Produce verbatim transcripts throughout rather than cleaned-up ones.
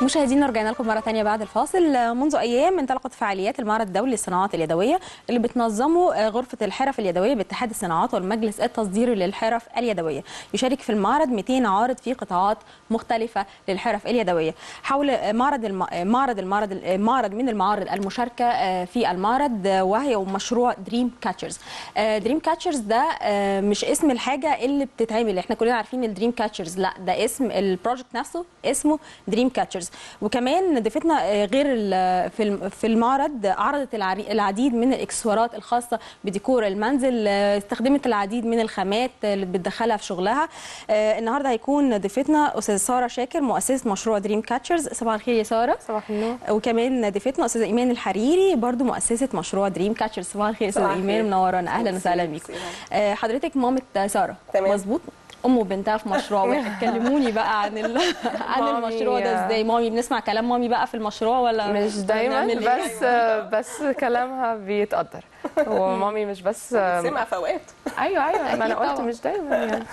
مشاهدينا رجعنا لكم مرة ثانية بعد الفاصل. منذ أيام انطلقت فعاليات المعرض الدولي للصناعات اليدوية اللي بتنظمه غرفة الحرف اليدوية باتحاد الصناعات والمجلس التصديري للحرف اليدوية. يشارك في المعرض مئتين عارض في قطاعات مختلفة للحرف اليدوية. حول معرض الم... معرض المعرض معرض من المعارض المشاركة في المعرض وهي مشروع دريم كاتشرز. دريم كاتشرز ده مش اسم الحاجة اللي بتتعمل، احنا كلنا عارفين الدريم كاتشرز، لا ده اسم البروجكت نفسه اسمه دريم كاتشرز. وكمان ضيفتنا غير في في المعرض عرضت العديد من الاكسسوارات الخاصه بديكور المنزل، استخدمت العديد من الخامات اللي بتدخلها في شغلها. النهارده هيكون ضيفتنا استاذه ساره شاكر مؤسسه مشروع دريم كاتشرز. صباح الخير يا ساره. صباح النور. وكمان ضيفتنا استاذه ايمان الحريري برضو مؤسسه مشروع دريم كاتشرز. صباح الخير استاذه ايمان، منورانا. اهلا وسهلا بيكم. حضرتك مامه ساره مظبوط؟ ام وبنتها في مشروع. كلموني بقى عن ال... عن المشروع ده ازاي. مامي بنسمع كلام مامي بقى في المشروع ولا مش دايما؟ بس بس كلامها بيتقدر. ومامي مش بس بتسمع في اوقات. ايوه ايوه ما انا قلت مش دايما يعني.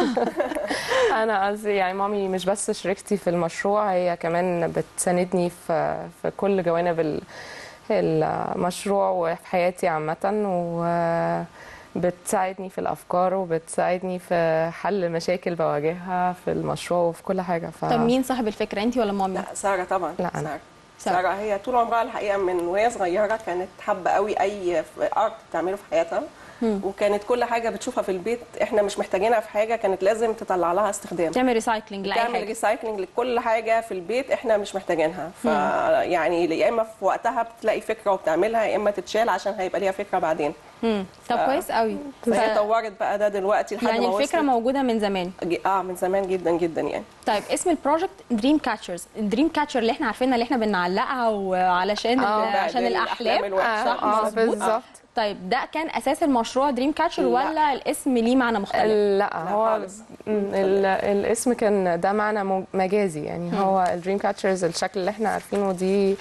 انا قصدي يعني مامي مش بس شريكتي في المشروع، هي كمان بتساندني في في كل جوانب المشروع وفي حياتي عامه، و بتساعدني في الافكار وبتساعدني في حل مشاكل بواجهها في المشروع وفي كل حاجه. ف... طب مين صاحب الفكره، انت ولا مامي؟ لا ساره طبعا. لا أنا. ساره ساره هي طول عمرها الحقيقه من وهي صغيره كانت حابه قوي اي ارت بتعمله في حياتها. مم. وكانت كل حاجه بتشوفها في البيت احنا مش محتاجينها في حاجه كانت لازم تطلع لها استخدام، تعمل ريسايكلينج لاي حاجه، تعمل ريسايكلينج لكل حاجه في البيت احنا مش محتاجينها. فيعني يا اما في وقتها بتلاقي فكره وبتعملها، يا اما تتشال عشان هيبقى ليها فكره بعدين. امم طب ف... كويس قوي. فهي طورت بقى ده دلوقتي لحد يعني ما الفكره وصلت. موجوده من زمان. اه من زمان جدا جدا يعني. طيب اسم البروجكت دريم كاتشرز، الدريم كاتشر اللي احنا عارفينها اللي احنا بنعلقها وعلشان عشان الاحلام. صح بالظبط. طيب ده كان اساس المشروع دريم كاتشر ولا الاسم ليه معنى مختلف؟ لا, لا هو الاسم كان ده معنى مجازي يعني. م. هو الدريم كاتشرز الشكل اللي احنا عارفينه دي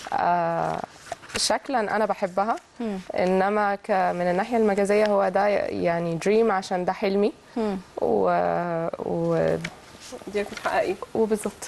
آه شكلا انا بحبها. مم. انما من الناحيه المجازيه هو ده يعني دريم عشان ده حلمي. مم. و, و... دي بتحققيه وبالظبط.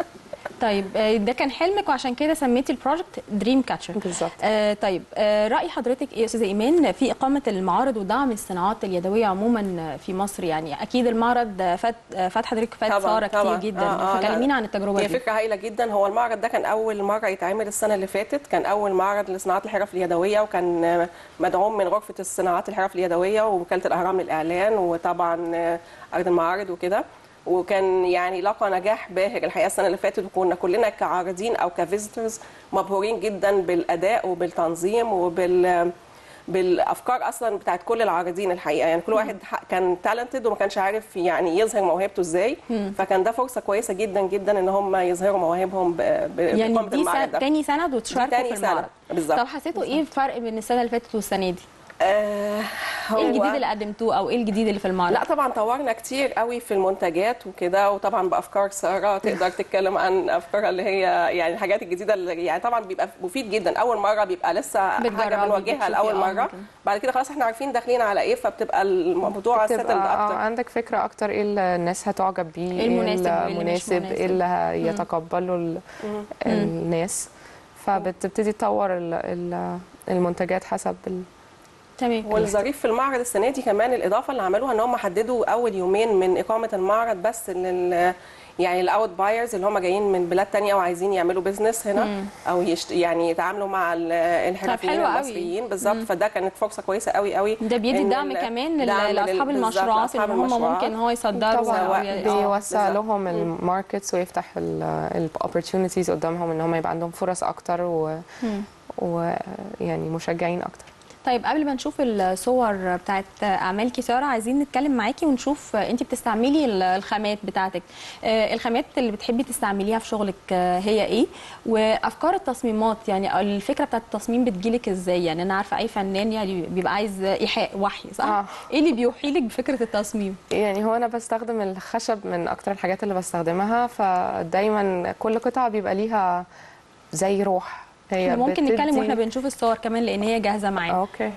طيب ده كان حلمك وعشان كده سميتي البروجكت دريم كاتشر. بالظبط. آه طيب آه راي حضرتك ايه يا استاذه ايمان في اقامه المعارض ودعم الصناعات اليدويه عموما في مصر؟ يعني اكيد المعرض فات فات حضرتك فات ساره كتير جدا. آه آه فكلمينا عن التجربه هي دي. هي فكره هايله جدا. هو المعرض ده كان اول مره يتعمل السنه اللي فاتت، كان اول معرض لصناعات الحرف اليدويه، وكان مدعوم من غرفه الصناعات الحرف اليدويه ووكاله الاهرام للاعلان وطبعا ارض المعارض وكده، وكان يعني لقى نجاح باهر الحقيقه السنه اللي فاتت، وكنا كلنا كعارضين او كفيزيتورز مبهورين جدا بالاداء وبالتنظيم وبال بالافكار اصلا بتاعت كل العارضين الحقيقه. يعني كل واحد كان تالنتد وما كانش عارف يعني يظهر موهبته ازاي، فكان ده فرصه كويسه جدا جدا ان هم يظهروا مواهبهم بإقامة يعني دي المعرض ده. تاني سنه وتشاركوا في المعرض بالظبط. طب حسيتوا ايه الفرق بين السنه اللي فاتت والسنه دي؟ آه ايه الجديد اللي قدمتوه او ايه الجديد اللي في المعرض؟ لا طبعا طورنا كتير قوي في المنتجات وكده، وطبعا بافكار ساره تقدر تتكلم عن افكارها اللي هي يعني الحاجات الجديده اللي يعني طبعا بيبقى مفيد جدا. اول مره بيبقى لسه حاجه بنواجهها لاول مره، بعد كده خلاص احنا عارفين داخلين على ايه، فبتبقى الموضوع سيتلد اكتر. اه عندك فكره اكتر ايه الناس هتعجب بيه، ايه المناسب المناسب ايه اللي يتقبله الناس، فبتبتدي تطور المنتجات حسب ال تمام. والظريف في المعرض السنه دي كمان الاضافه اللي عملوها ان هم حددوا اول يومين من اقامه المعرض بس لل يعني الاوت بايرز اللي هم جايين من بلاد ثانيه وعايزين يعملوا بيزنس هنا. مم. او يشت يعني يتعاملوا مع الحرفيين المصريين بالظبط. فده كانت فرصه كويسه قوي قوي. ده بيدي دعم كمان لاصحاب المشروعات ان هم ممكن هو يصدروا طبعا بيوسع لهم الماركتس ويفتح الاوبورتيونيتيز قدامهم ان هم يبقى عندهم فرص اكتر و ويعني مشجعين اكتر. طيب قبل ما نشوف الصور بتاعت اعمالك ساره عايزين نتكلم معاكي ونشوف انت بتستعملي الخامات بتاعتك. الخامات اللي بتحبي تستعمليها في شغلك هي ايه؟ وافكار التصميمات يعني الفكره بتاعت التصميم بتجيلك ازاي؟ يعني انا عارفه اي فنان يعني بيبقى عايز ايحاء وحي صح؟ آه. ايه اللي بيوحي لك بفكره التصميم؟ يعني هو انا بستخدم الخشب من اكتر الحاجات اللي بستخدمها، فدايما كل قطعه بيبقى ليها زي روح. هي ممكن نتكلم واحنا بنشوف الصور كمان لان هي جاهزه معانا. اوكي.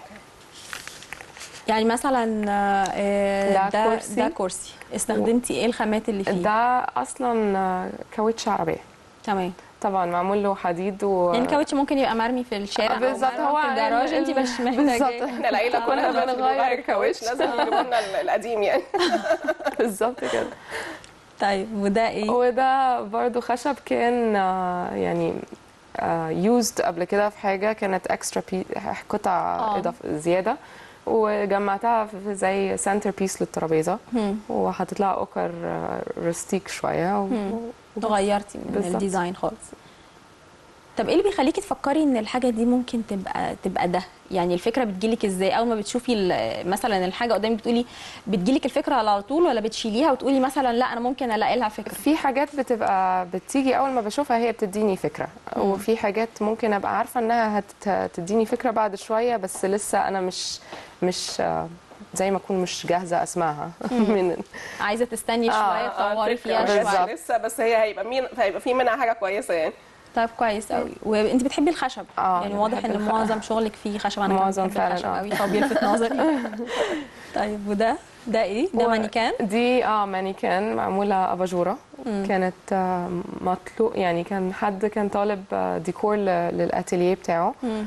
يعني مثلا ده, ده كرسي ده كرسي استخدمتي ايه الخامات اللي فيه؟ ده اصلا كاوتش عربيه. تمام. طبعا معمول له حديد و يعني الكاوتش ممكن يبقى مرمي في الشارع بالظبط، هو في الجراج، انت مش محتاجه. احنا العيله كلها بنغير بنغير كاوتش. كاوتش، لازم يجيبوا لنا القديم يعني. بالظبط كده. طيب وده ايه؟ وده برضو خشب كان آه، يعني يوزد قبل كده في حاجه كانت اكسترا قطع آه. اضافه زياده، وجمعتها في زي سنتر بيس للترابيزه، مم. وحطيت لها اوكر آه، رستيك شويه و... غيرتي من بالظبط. الديزاين خالص. طب ايه اللي بيخليكي تفكري ان الحاجه دي ممكن تبقى تبقى ده؟ يعني الفكره بتجيلك ازاي اول ما بتشوفي ال- مثلا الحاجه قدامك بتقولي بتجيلك الفكره على طول، ولا بتشيليها وتقولي مثلا لا انا ممكن الاقي لها فكره؟ في حاجات بتبقى بتيجي اول ما بشوفها هي بتديني فكره، وفي حاجات ممكن ابقى عارفه انها هتديني فكره بعد شويه، بس لسه انا مش مش آه، زي ما اكون مش جاهزه اسمعها. من عايزه تستني آه، شويه آه، تطوري الفكرة فيها مش شويه. بالظبط. لسه، بس هي هيبقى مين هيبقى في منها حاجه كويسه يعني. طيب كويس قوي. وانت بتحبي الخشب؟ آه، يعني أنا واضح بحب ان الخ- معظم شغلك فيه خشب. انا كمان معظم بحب فعلاً، الخشب آه. قوي فبيلفت نظري. طيب وده ده ايه؟ ده و- مانيكان؟ دي اه مانيكان معموله اباجوره. كانت آه، مطلوب، يعني كان حد كان طالب آه، ديكور ل- للاتيليه بتاعه، مم.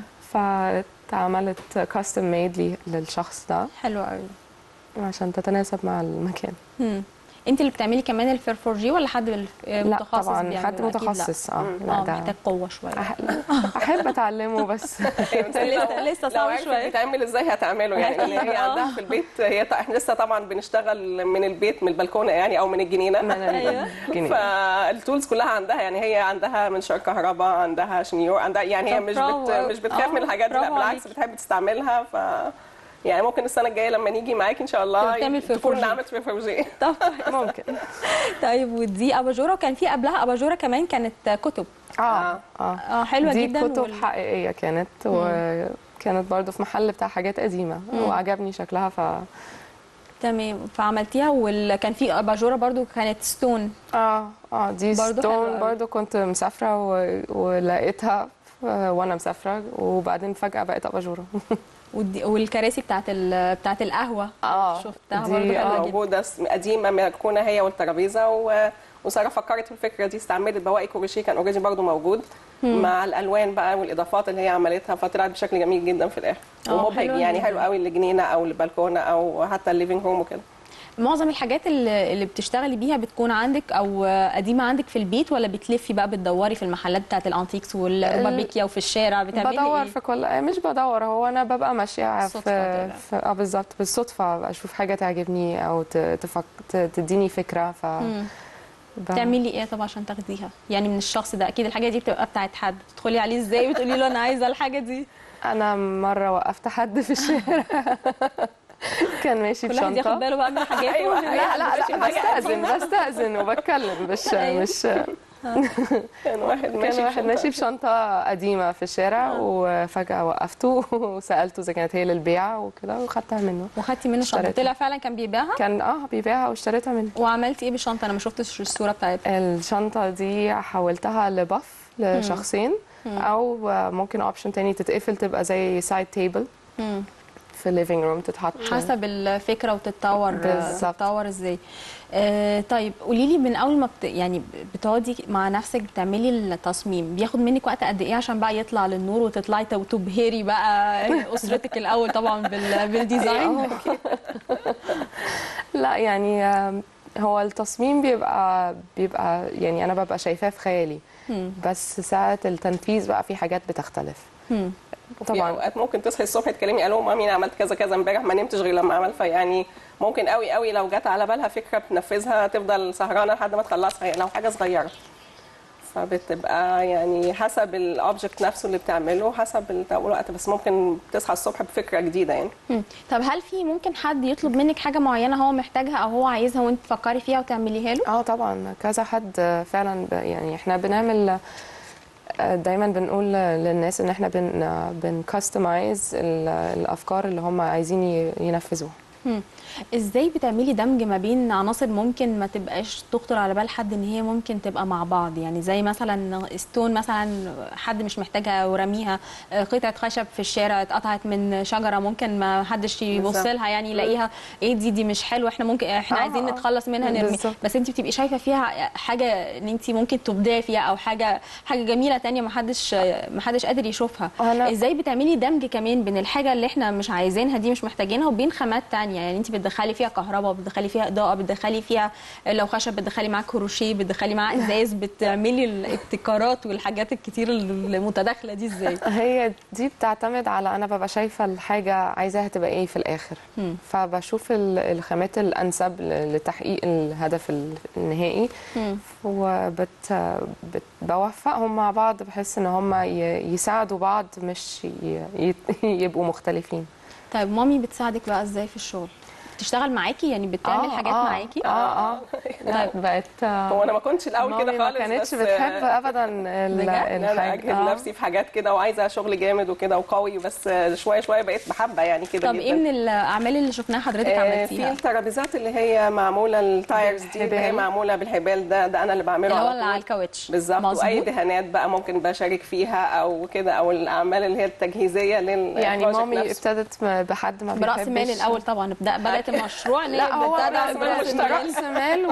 فاتعملت كاستم ميد للشخص ده حلو قوي. عشان تتناسب مع المكان. مم. انت اللي بتعملي كمان الفرفورجي ولا حد بالف- لا متخصص طبعا بيعمله؟ حد أكيد لا. متخصص. اه اه لا ده محتاج قوه شويه. أح- احب اتعلمه بس. لسه لسه لو صعب عرفت شويه. بيتعمل ازاي هتعمله يعني، لان هي آه. عندها في البيت. هي ط- احنا لسه طبعا بنشتغل من البيت، من البلكونه يعني او من الجنينه. من أيوة. الجنين. فالتولز كلها عندها، يعني هي عندها منشار كهرباء، عندها شنيور، عندها يعني هي طب مش برافو بت أوي. مش بتخاف آه، من الحاجات دي، لا برافو بالعكس عليكي. بتحب تستعملها. ف يعني ممكن السنه الجايه لما نيجي معاكي ان شاء الله تعمل تكون فرفوجي. عملت فرفوجي. طب ممكن. طيب ودي اباجوره، وكان في قبلها اباجوره كمان كانت كتب. اه آه. اه اه حلوه دي جدا. كتب وال- حقيقيه كانت، وكانت برضو في محل بتاع حاجات قديمه، وعجبني شكلها ف تمام. فعملتيها. وكان في اباجوره برضو كانت ستون. اه اه دي برضو حلوة ستون أوي. برضو كنت مسافره و... ولقيتها ف- وانا مسافره، وبعدين فجاه بقت اباجوره. ودي والكراسي بتاعت ال... بتاعت القهوه. اه شفتها دي برضو آه. حلوه جدا. موجوده قديمه مركونه هي والترابيزه، و... وساره فكرت في الفكره دي، استعملت بواقي كروشيه كان اوريدي برضو موجود مع الالوان بقى والاضافات اللي هي عملتها، فطلعت بشكل جميل جدا في الاخر آه، ومبهج حلوة يعني، جداً. حلو قوي للجنينه او البلكونه او حتى الليفينج روم وكده. معظم الحاجات اللي, اللي بتشتغلي بيها بتكون عندك او قديمه عندك في البيت، ولا بتلفي بقى بتدوري في المحلات بتاعت الانتيكس والروبابيكيا وفي الشارع بتعملي بدور ايه؟ في كل، مش بدور، هو انا ببقى ماشيه صدفة في, كده. في اه بالظبط بالصدفه، اشوف حاجه تعجبني او ت- تفك... ت- تديني فكره ف ب- بتعملي ايه طب عشان تاخديها؟ يعني من الشخص ده اكيد الحاجه دي بتبقى بتاعت حد، بتدخلي عليه ازاي وتقولي له انا عايزه الحاجه دي؟ انا مره وقفت حد في الشارع كان ماشي كل واحد ياخد بشنطه. باله بقى من حاجاته. أيوة. لا لا ماشي لا بحاجة بستأذن بستأذن وبتكلم، مش أيوة. مش كان واحد ماشي كان واحد بشنطة. ماشي بشنطة قديمة في الشارع، وفجأة وقفته وسألته إذا كانت هي للبيع وكده، وخدتها منه. وخدتي منه الشنطه؟ اشتريتها. طلع فعلا كان بيبيعها؟ كان اه بيبيعها واشتريتها منه. وعملتي ايه بالشنطه؟ انا ما شفتش الصوره بتاعتها. الشنطة دي حولتها لبف لشخصين، أو ممكن اوبشن تاني تتقفل تبقى زي سايد تيبل مم. في الليفينج روم، تتحط حسب الفكره وتتطور. بالظبط. تتطور ازاي؟ آه طيب قولي لي، من اول ما بت... يعني بتقعدي مع نفسك بتعملي التصميم بياخد منك وقت قد ايه عشان بقى يطلع للنور وتطلعي ت- وتبهري بقى اسرتك الاول طبعا بال... بالديزاين؟ لا يعني آم، هو التصميم بيبقى بيبقى يعني انا ببقى شايفاه في خيالي، مم. بس ساعة التنفيذ بقى في حاجات بتختلف. مم. وفي طبعاً. اوقات ممكن تصحي الصبح تكلمي الو مامي انا عملت كذا كذا امبارح، ما نمتش غير لما عمل. فيعني ممكن قوي قوي لو جت على بالها فكره بتنفذها تفضل سهرانه لحد ما تخلصها، يعني لو حاجه صغيره. فبتبقى يعني حسب الاوبجكت نفسه اللي بتعمله، حسب الوقت، بس ممكن تصحى الصبح بفكره جديده يعني. مم. طب هل في ممكن حد يطلب منك حاجه معينه هو محتاجها او هو عايزها وانت تفكري فيها وتعمليها له؟ اه طبعا كذا حد فعلا، ب- يعني احنا بنعمل دايما بنقول للناس ان احنا بن بنكستمايز الافكار اللي هم عايزين ي- ينفذوها. مم. ازاي بتعملي دمج ما بين عناصر ممكن ما تبقاش تخطر على بال حد ان هي ممكن تبقى مع بعض؟ يعني زي مثلا ستون مثلا حد مش محتاجها ورميها، قطعه خشب في الشارع اتقطعت من شجره ممكن ما حدش يبص لها يعني يلاقيها ايه دي دي مش حلوه، احنا ممكن احنا آه عايزين آه. نتخلص منها نرمي، بالظبط. بس انت بتبقي شايفه فيها حاجه ان انت ممكن تبدعي فيها او حاجه حاجه جميله تانية ما حدش ما حدش قادر يشوفها. أنا- ازاي بتعملي دمج كمان بين الحاجه اللي احنا مش عايزينها دي مش محتاجينها وبين خامات تانية؟ يعني انت بتدخلي فيها كهرباء، بتدخلي فيها اضاءه، بتدخلي فيها لو خشب بتدخلي معاه كروشيه، بتدخلي معاه ازاز، بتعملي الابتكارات والحاجات الكتير المتداخله دي ازاي؟ هي دي بتعتمد على انا ببقى شايفه الحاجه عايزاها تبقى ايه في الاخر. مم. فبشوف ال- الخامات الانسب ل- لتحقيق الهدف ال- النهائي، مم. وبوفقهم مع بعض بحيث ان هم ي- يساعدوا بعض مش ي- ي- يبقوا مختلفين. طيب مامي بتساعدك بقى ازاي في الشغل؟ بتشتغل معاكي يعني بتعمل آه، حاجات آه، معاكي؟ اه اه لا بقت هو انا ما كنتش الاول كده مامي ما خالص، كانتش بس بتحب ابدا ال- بجد؟ انا الحاجه. اجهد آه. نفسي في حاجات كده وعايزه شغل جامد وكده وقوي، بس شويه شويه بقيت بحبها يعني كده طب جدا. ايه من الاعمال اللي شفناها حضرتك آه، عملتيها؟ في الترابيزات اللي هي معموله التايرز دي اللي هي بالحبال. معموله بالحبال، ده ده انا اللي بعمله اللي هو على اللي طول. على الكاوتش بالظبط. واي مظبوط. دهانات بقى ممكن بشارك فيها او كده، او الاعمال اللي هي التجهيزيه لل يعني مامي ابتدت م- بحد ما بيحبش براس مال الاول طبعا، بدأ بدات المشروع ان هي لا هو بتبدأ رأس مال برأس مش مال. رأس مال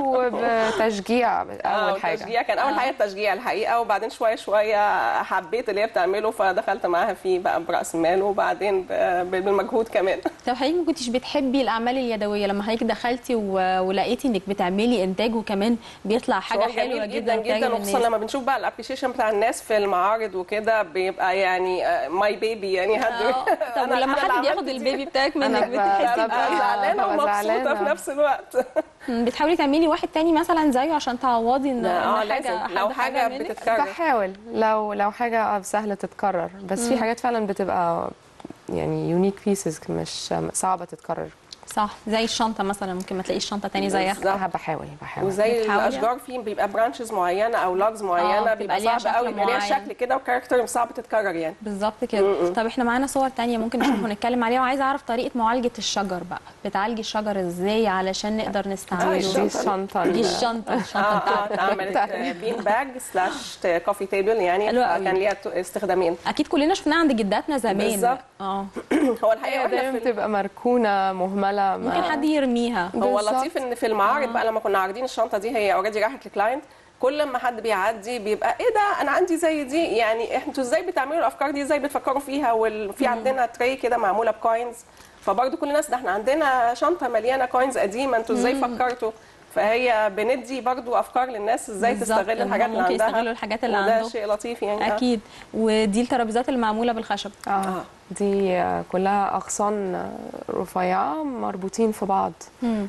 وبتشجيع اول حاجه. تشجيع كان اول آه. حاجه التشجيع الحقيقه، وبعدين شويه شويه حبيت اللي هي بتعمله فدخلت معاها فيه بقى براس مال، وبعدين ب- بالمجهود كمان. طب حضرتك ما كنتش بتحبي الاعمال اليدويه لما حضرتك دخلتي و... ولقيتي انك بتعملي انتاج وكمان بيطلع حاجه شعور حلوه جميل جدا جدا جدا، وخصوصا لما بنشوف بقى الابريشيشن بتاع الناس في المعارض وكده بيبقى يعني ماي بيبي يعني هد طب لما حد بياخد البيبي بتاعك منك أنا ب- بتحسي ببقى ببقى- زعلانه ببقى ومبسوطه زعلانة. في نفس الوقت. مم، بتحاولي تعملي واحد تاني مثلا زيه عشان تعوضي ان اه إن لازم حاجه لو حد حاجه منك؟ بتتكرر. بحاول لو لو حاجه سهله تتكرر، بس في حاجات فعلا بتبقى يعني يونيك بيسز مش صعبه تتكرر. صح، زي الشنطه مثلا ممكن ما تلاقيش شنطه تاني زيها. بالظبط. بحاول بحاول وزي بتحاولي؟ الاشجار في بيبقى برانشز معينه او لاجز آه، معينه بتبقى بيبقى ليها صعب قوي، شكل بيبقى ليها معين. شكل كده وكاركتر صعب تتكرر يعني. بالظبط كده. طب احنا معانا صور تانية ممكن نشوف ونتكلم عليها، وعايزه اعرف طريقه معالجه الشجر بقى، بتعالجي الشجر ازاي علشان نقدر نستعمله؟ الشنطة. دي الشنطه دي الشنطه الشنطه اه بتاعتك. اه اتعملت بين باج سلاش كوفي تيبل يعني، حلوة قوي. كان ليها تو- استخدامين. اكيد كلنا شفناها عند جداتنا زمان. بالظبط. اه هو الحقيقه هي واحنا دايما في ال- بتبقى مركونه مهمله. ممكن حد يرميها. هو بالظبط. لطيف ان في المعارض بقى لما كنا عارضين الشنطه دي هي اوريدي راحت لكلاينت، كل ما حد بيعدي بيبقى ايه ده انا عندي زي دي، يعني انتوا ازاي بتعملوا الافكار دي، ازاي بتفكروا فيها، وفي عندنا تري كده معموله بكوينز، فبرضه كل الناس ده احنا عندنا شنطه مليانه كوينز قديمه انتوا ازاي فكرتوا، فهي بندي برضو افكار للناس ازاي بالظبط، تستغل الحاجات اللي ممكن عندها، يستغلوا الحاجات اللي وده عندهم. شيء لطيف يعني. آه. اكيد. ودي الترابيزات اللي معموله بالخشب. اه دي كلها اغصان رفيعه مربوطين في بعض. مم.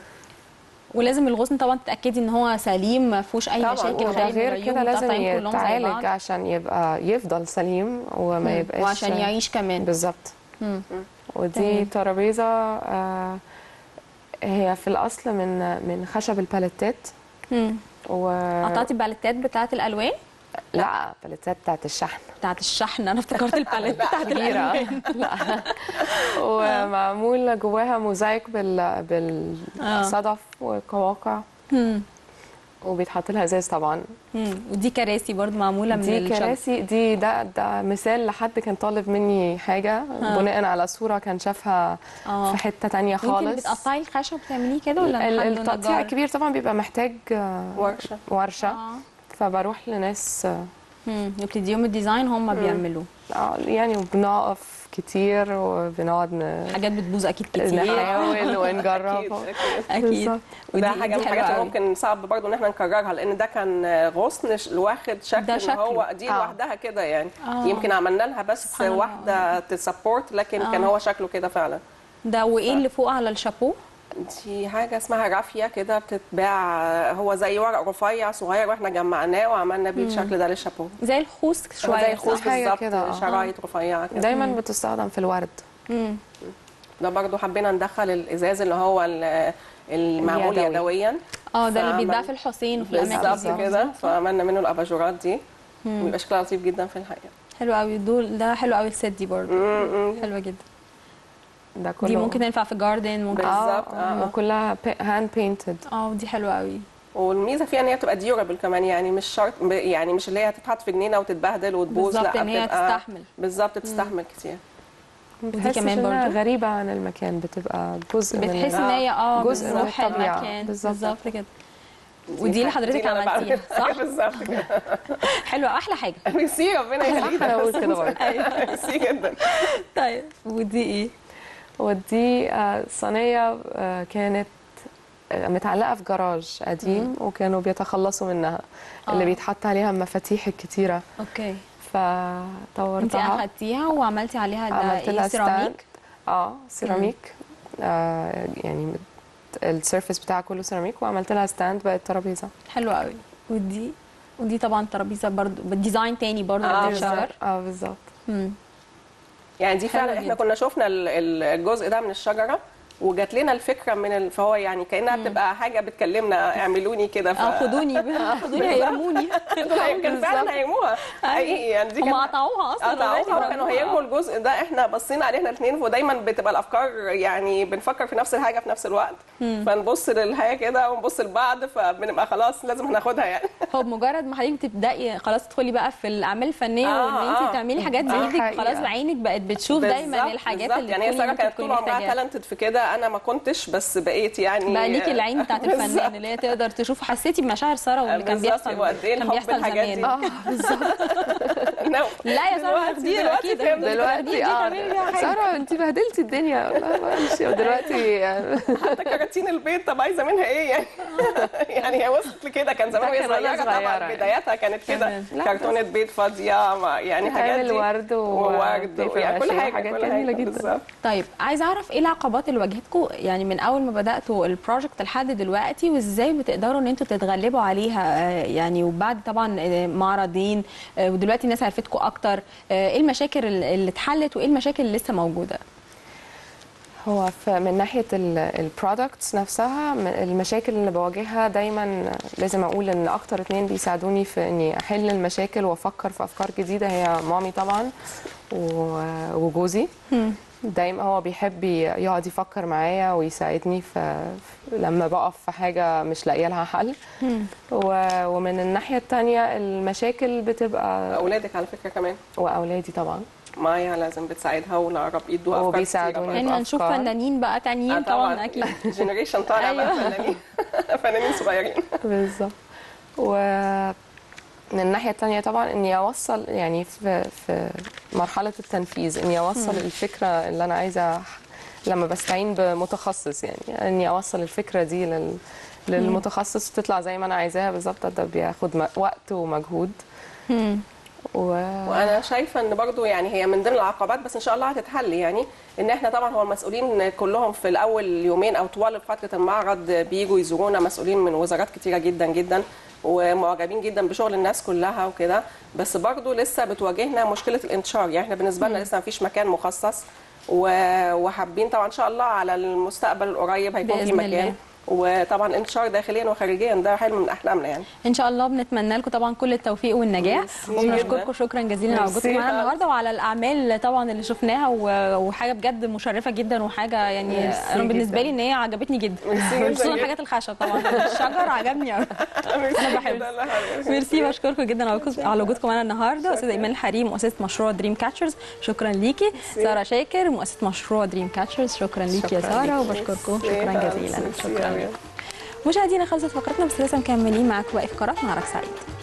ولازم الغصن طبعا تتاكدي ان هو سليم ما فيهوش اي طبعاً. مشاكل، وده خالي من غير العيوب، كده لازم متقطعين كلهم زي يتعالج بعض. عشان يبقى يفضل سليم وما يبقاش وعشان يعيش كمان. بالظبط. مم. ودي تمام. ترابيزه آه هي في الاصل من من خشب الباليتات. مم. و قطعتي الباليتات بتاعت الالوان لا الباليتات بتاعت الشحن بتاعت الشحن، انا افتكرت الباليت بتاعت كبيره. الالوان. لا ومعمول جواها موزايك بال بالصدف وقواقع، مم. وبيتحط لها ازاز طبعا. مم. ودي كراسي برضو معموله من دي الشجر. كراسي دي ده ده مثال لحد كان طالب مني حاجه آه. بناء على صوره كان شافها آه. في حته تانية وانتي خالص. اللي بتقطعي الخشب بتعمليه كده ولا ال- حد التقطيع نجار؟ الكبير طبعا بيبقى محتاج آه، ورشه. ورشه اه. فبروح لناس آه، امم وبتديهم الديزاين هم بيعملوه. آه، يعني وبنقف كتير وبنقعد ن- حاجات بتبوظ اكيد كتير. نحاول ونجرب. اكيد اكيد. اكيد. بالظبط. وده ودي- حاجه دي من حلوة الحاجات اللي قوي. ممكن صعب برضو ان احنا نكررها، لان ده كان غصن ش- واخد شكل ده ان شكله. هو دي آه. لوحدها كده يعني. آه. يمكن عملنا لها بس سبحان الله. واحده تسبورت، لكن آه. كان هو شكله كده فعلا. ده وايه اللي فوق على الشابو؟ دي حاجه اسمها رافيه كده بتتباع، هو زي ورق رفيع صغير واحنا جمعناه وعملنا بيه الشكل ده للشابو. زي الخوص شويه. زي الخوص صح؟ حاجة بالظبط، كده، آه. شرايط رفيعه كده. دايما بتستخدم في الورد. مم. ده برضو حبينا ندخل الازاز اللي هو ال- المعمول اليدوي. يدويا. اه ده اللي فعمل- بيتباع في الحسين وفي الاماكن بالظبط دي. كده، فعملنا منه الاباجورات دي ويبقى شكلها لطيف جدا في الحقيقه. حلو قوي دول، ده حلو قوي الست دي برضه. حلوه جدا. ده كله دي ممكن تنفع في جاردن ممكن. بالظبط. اه آه. وكلها هاند بينتد. اه دي حلوه قوي. والميزه فيها ان هي بتبقى ديورابل كمان، يعني مش شرط يعني مش اللي هي هتتحط في جنينه وتتبهدل وتبوظ، بالظبط، لا ان هي بتبقى- تستحمل. بالظبط بتستحمل كتير. ودي كمان انها برضو غريبه عن المكان، بتبقى جزء من بتحس ان آه. هي اه جزء من بتروح الطبيعة. المكان. بالظبط. بالظبط كده. ودي اللي حضرتك دي اللي أنا عملتيها بعملها. صح؟ بالظبط كده. حلوه، احلى حاجه. ميرسي، ربنا يخليك. انا بقول كده برضه. ميرسي جدا. طيب ودي ايه؟ ودي آه، صينيه آه، كانت آه، متعلقه في جراج قديم وكانوا بيتخلصوا منها، اللي آه. بيتحط عليها المفاتيح الكتيره، اوكي. فطورتها. انت اخدتيها وعملتي عليها ده عملت لها ايه، سيراميك؟ stand. اه سيراميك. آه يعني السيرفيس بتاعها كله سيراميك، وعملت لها ستاند بقت ترابيزه. حلوه قوي. ودي ودي طبعا ترابيزه برضو بالديزاين تاني برضو آه، من الشجر. اه بالظبط. مم. يعني دي حلو فعلا احنا جدا. كنا شفنا ال- ال- الجزء ده من الشجره، وجات لنا الفكره من ال... فهو يعني كانها بتبقى حاجه بتكلمنا، اعملوني كده. ف... اه خدوني خدوني هيرموني. كان فعلا هيرموها حقيقي، يعني دي هم كانت قطعوها اصلا. قطعوها already وكانوا هيرموا الجزء ده. احنا بصينا عليه احنا الاثنين، ودايما بتبقى الافكار يعني بنفكر في نفس الحاجه في نفس الوقت، فنبص للحاجه كده ونبص لبعض، فبنبقى خلاص لازم هناخدها يعني. هو بمجرد ما حضرتك تبداي خلاص تدخلي بقى في الاعمال الفنيه آه، وان انت آه. تعملي حاجات دي بايدك، حقيقة. خلاص بعينك بقت بتشوف دايما بالظبط، الحاجات بالظبط. اللي يعني هي تكوني ساره ممكن كانت تكوني طول عمرها محتاجاها. تالنتد في كده، انا ما كنتش، بس بقيت يعني بقى ليكي العين بتاعت بالظبط. الفنان اللي هي تقدر تشوف. حسيتي بمشاعر ساره واللي كان بالظبط، بيحصل وقد إيه كان الحب بيحصل الحاجات زمان. دي. اه بالظبط. No. لا يا ساره دلوقتي- دي دلوقتي اكيد فهمت. دلوقتي اه ساره انت بهدلتي الدنيا والله ماشي. ودلوقتي حتى كراتين البيت، طب عايزه منها ايه يعني؟ يعني هي وصلت لكده، كان زمان ده وهي كان وأنا صغيره طبعا، صغيرة. بدايتها كانت كده كمان. لا، كرتونه بيت فاضيه، ما- يعني حاجات تعمل دي ورد و- وورد paper يعني كل mache حاجه، وحاجات كل جميلة حاجة، جدا. بالظبط. طيب عايزه اعرف ايه العقبات اللي واجهتكم يعني من اول ما بداتوا البروجكت لحد دلوقتي، وازاي بتقدروا ان انتوا تتغلبوا عليها آه، يعني وبعد طبعا آه، معرضين آه، ودلوقتي الناس عرفتكم اكتر، آه، ايه المشاكل اللي اتحلت وايه المشاكل اللي لسه موجوده؟ هو ف- من ناحيه البرودكتس نفسها، م- المشاكل اللي بواجهها دايما لازم اقول ان اكتر اتنين بيساعدوني في اني احل المشاكل وافكر في افكار جديده، هي مامي طبعا و- وجوزي. دايما هو بيحب ي- يقعد يفكر معايا ويساعدني في في- لما بقف في حاجه مش لاقيه لها حل. و- ومن الناحيه التانية المشاكل بتبقى اولادك على فكره كمان، واولادي طبعا مايا لازم بتساعدها ولقرب ايدوا افكار وبيساعدوني. كتيرة يعني برضه. هنشوف أفكار. فنانين بقى تانيين طبعا اكيد. جنريشن طالع بقى فنانين فنانين صغيرين. بالظبط. ومن الناحية التانية طبعا اني اوصل يعني في في مرحلة التنفيذ، اني اوصل الفكرة اللي انا عايزة لما بستعين بمتخصص، يعني اني اوصل الفكرة دي لل للمتخصص تطلع زي ما انا عايزاها بالظبط. ده بياخد م- وقت ومجهود. و... وانا شايفه ان برضو يعني هي من ضمن العقبات، بس ان شاء الله هتتحل. يعني ان احنا طبعا هو المسؤولين كلهم في الاول يومين او طوال فتره المعرض بيجوا يزورونا مسؤولين من وزارات كتيره جدا جدا، ومعجبين جدا بشغل الناس كلها وكده، بس برضو لسه بتواجهنا مشكله الانتشار. يعني احنا بالنسبه لنا لسه ما فيش مكان مخصص، و- وحابين طبعا ان شاء الله على المستقبل القريب هيكون في بإذن مكان الله. وطبعا انتشار داخليا وخارجيا، ده حلم من احلامنا يعني. ان شاء الله بنتمنى لكم طبعا كل التوفيق والنجاح، ميرسي وبنشكركم جداً. شكرا جزيلا على وجودكم ميرسي معانا خالص. النهارده وعلى الاعمال طبعا اللي شفناها، و- وحاجه بجد مشرفه جدا، وحاجه يعني ميرسي انا بالنسبه جداً. لي ان هي عجبتني جدا، ميرسي جداً خصوصا جداً. حاجات الخشب طبعا. الشجر عجبني قوي. انا بحب. بحب ميرسي، بشكركم جدا على وجود- على وجودكم معانا النهارده. استاذه ايمان الحريم مؤسسه مشروع دريم كاتشرز، شكرا ليكي. ساره شاكر مؤسسه مشروع دريم كاتشرز، شكرا ليكي يا شكراً ساره، ليكي. وبشكركم شكرا جزيلا. شكرا. مشاهدينا خلصت فقرتنا، بس لسه مكملين معاكم باقي فقرات. نهارك سعيد.